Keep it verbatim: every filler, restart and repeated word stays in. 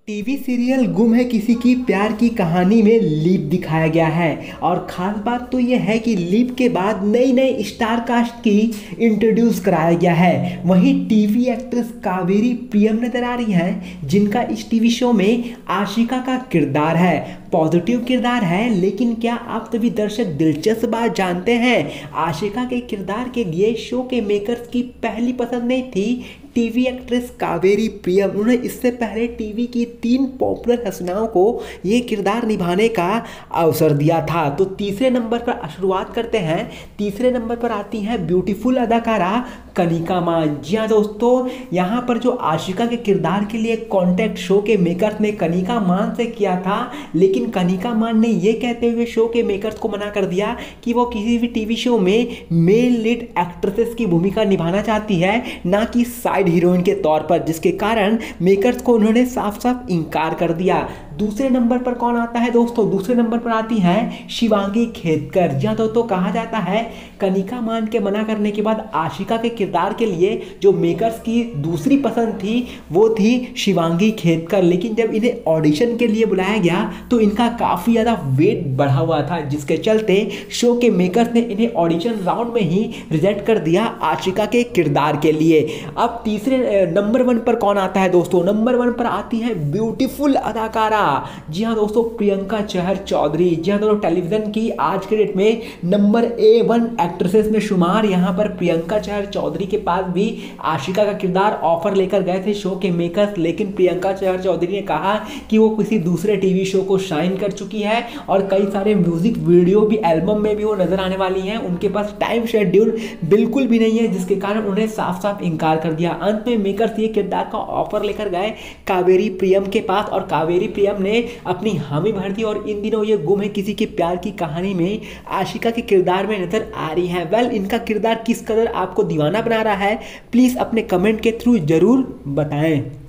TV serial गुम है किसी की प्यार की कहानी में लीप दिखाया गया है और ख़ास बात तो ये है कि लीप के बाद नई नई स्टार कास्ट की इंट्रोड्यूस कराया गया है। वहीं टीवी एक्ट्रेस कावेरी प्रियम नजर आ रही हैं जिनका इस टीवी शो में आशिका का किरदार है। पॉजिटिव किरदार है, लेकिन क्या आप सभी दर्शक दिलचस्प बात जानते हैं? आशिका के किरदार के लिए शो के मेकर्स की पहली पसंद नहीं थी टीवी एक्ट्रेस कावेरी प्रियम। उन्होंने इससे पहले टीवी की तीन पॉपुलर हसीनाओं को ये किरदार निभाने का अवसर दिया था। तो तीसरे नंबर पर शुरुआत करते हैं। तीसरे नंबर पर आती हैं ब्यूटीफुल अदाकारा कनिका मान। जी हाँ दोस्तों, यहाँ पर जो आशिका के किरदार के लिए कॉन्टैक्ट शो के मेकर्स ने कनिका मान से किया था, लेकिन कनिका मान ने ये कहते हुए शो के मेकर्स को मना कर दिया कि वो किसी भी टीवी शो में मेल लीड एक्ट्रेसेस की भूमिका निभाना चाहती है, ना कि साइड हीरोइन के तौर पर, जिसके कारण मेकर्स को उन्होंने साफ साफ इनकार कर दिया। दूसरे नंबर पर कौन आता है दोस्तों? दूसरे नंबर पर आती हैं शिवांगी खेतकर। जी हाँ दोस्तों, कहा जाता है कनिका मान के मना करने के बाद आशिका के किरदार के लिए जो मेकर्स की दूसरी पसंद थी वो थी शिवांगी खेतकर। लेकिन जब इन्हें ऑडिशन के लिए बुलाया गया तो इनका काफ़ी ज़्यादा वेट बढ़ा हुआ था, जिसके चलते शो के मेकर्स ने इन्हें ऑडिशन राउंड में ही रिजेक्ट कर दिया आशिका के किरदार के लिए। अब तीसरे नंबर वन पर कौन आता है दोस्तों? नंबर वन पर आती है ब्यूटीफुल अदाकारा। जी हाँ दोस्तों, प्रियंका चहर चौधरी। जी हाँ दोस्तों, टेलीविजन की आज के डेट में नंबर ए वन एक्ट्रेसेस में शुमार यहाँ पर प्रियंका चहर चौधरी के पास भी आशिका का किरदार ऑफर लेकर गए थे शो के मेकर्स, लेकिन प्रियंका चहर चौधरी ने कहा कि वो किसी दूसरे टीवी शो को शाइन कर चुकी है और कई सारे म्यूजिक वीडियो भी, एल्बम में भी वो नजर आने वाली हैं। उनके पास टाइम शेड्यूल बिल्कुल भी नहीं है, जिसके कारण उन्हें साफ साफ इनकार कर दिया। अंत में मेकर्स ये किरदार का ऑफर लेकर गए कावेरी प्रियम के पास और कावेरी प्रियम ने अपनी हामी भर दी और इन दिनों ये गुम है किसी के प्यार की कहानी में आशिका के किरदार में नजर आ रही है। वेल, इनका किरदार किस कदर आपको दीवाना बना रहा है, प्लीज अपने कमेंट के थ्रू जरूर बताएं।